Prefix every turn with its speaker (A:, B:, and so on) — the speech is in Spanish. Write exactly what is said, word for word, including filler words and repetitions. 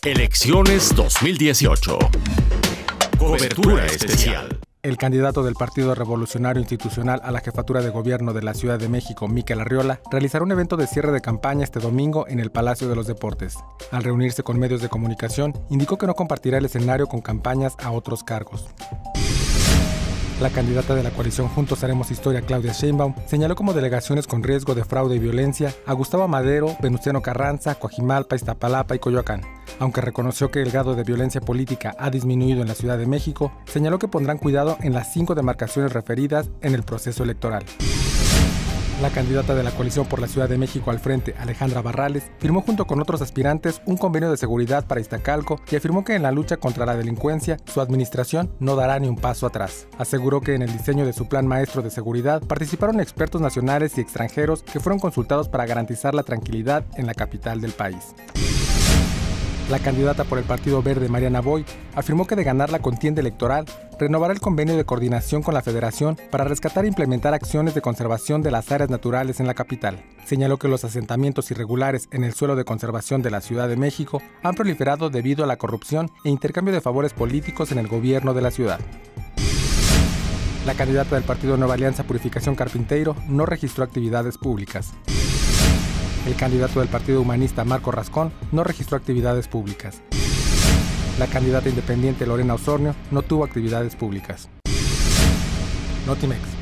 A: Elecciones dos mil dieciocho. Cobertura especial.
B: El candidato del Partido Revolucionario Institucional a la jefatura de gobierno de la Ciudad de México, Mikel Arriola, realizará un evento de cierre de campaña este domingo en el Palacio de los Deportes. Al reunirse con medios de comunicación, indicó que no compartirá el escenario con campañas a otros cargos. La candidata de la coalición Juntos Haremos Historia, Claudia Sheinbaum, señaló como delegaciones con riesgo de fraude y violencia a Gustavo Amadero, Venustiano Carranza, Coajimalpa, Iztapalapa y Coyoacán. Aunque reconoció que el grado de violencia política ha disminuido en la Ciudad de México, señaló que pondrán cuidado en las cinco demarcaciones referidas en el proceso electoral. La candidata de la coalición por la Ciudad de México al frente, Alejandra Barrales, firmó junto con otros aspirantes un convenio de seguridad para Iztacalco y afirmó que en la lucha contra la delincuencia, su administración no dará ni un paso atrás. Aseguró que en el diseño de su plan maestro de seguridad participaron expertos nacionales y extranjeros que fueron consultados para garantizar la tranquilidad en la capital del país. La candidata por el Partido Verde, Mariana Boy, afirmó que de ganar la contienda electoral, renovará el convenio de coordinación con la Federación para rescatar e implementar acciones de conservación de las áreas naturales en la capital. Señaló que los asentamientos irregulares en el suelo de conservación de la Ciudad de México han proliferado debido a la corrupción e intercambio de favores políticos en el gobierno de la ciudad. La candidata del Partido Nueva Alianza Purificación Carpinteiro no registró actividades públicas. El candidato del Partido Humanista, Marco Rascón, no registró actividades públicas. La candidata independiente, Lorena Osornio, no tuvo actividades públicas. Notimex.